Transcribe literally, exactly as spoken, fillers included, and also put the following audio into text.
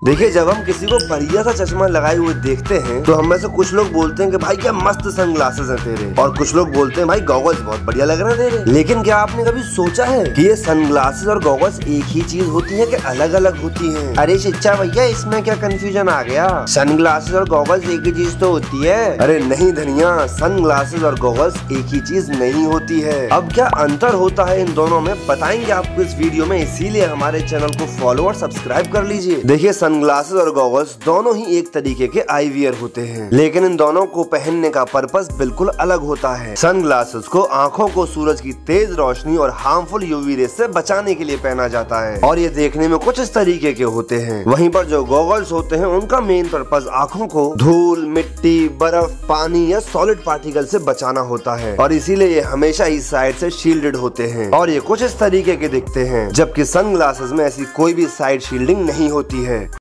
देखिए, जब हम किसी को बढ़िया सा चश्मा लगाए हुए देखते हैं तो हम में से कुछ लोग बोलते हैं कि भाई क्या मस्त सनग्लासेस हैं तेरे, और कुछ लोग बोलते हैं भाई गॉगल्स बहुत बढ़िया लग रहे हैं तेरे। लेकिन क्या आपने कभी सोचा है कि ये सनग्लासेस और गॉगल्स एक ही चीज होती है कि अलग अलग होती है? अरे शिक्षा भैया, इसमें क्या कंफ्यूजन आ गया? सनग्लासेस और गॉगल्स एक ही चीज तो होती है। अरे नहीं धनिया, सनग्लासेस और गॉगल्स एक ही चीज नहीं होती है। अब क्या अंतर होता है इन दोनों में, बताएंगे आपको इस वीडियो में, इसीलिए हमारे चैनल को फॉलो और सब्सक्राइब कर लीजिए। देखिए, सनग्लासेस और गॉगल्स दोनों ही एक तरीके के आई वियर होते हैं, लेकिन इन दोनों को पहनने का पर्पस बिल्कुल अलग होता है। सनग्लासेस को आंखों को सूरज की तेज रोशनी और हार्मफुल यूवी रेस से बचाने के लिए पहना जाता है, और ये देखने में कुछ इस तरीके के होते हैं। वहीं पर जो गॉगल्स होते हैं उनका मेन पर्पस आंखों को धूल, मिट्टी, बर्फ, पानी या सॉलिड पार्टिकल से बचाना होता है, और इसीलिए ये हमेशा इस साइड से शील्डेड होते हैं और ये कुछ इस तरीके के दिखते हैं, जबकि सनग्लासेस में ऐसी कोई भी साइड शील्डिंग नहीं होती है।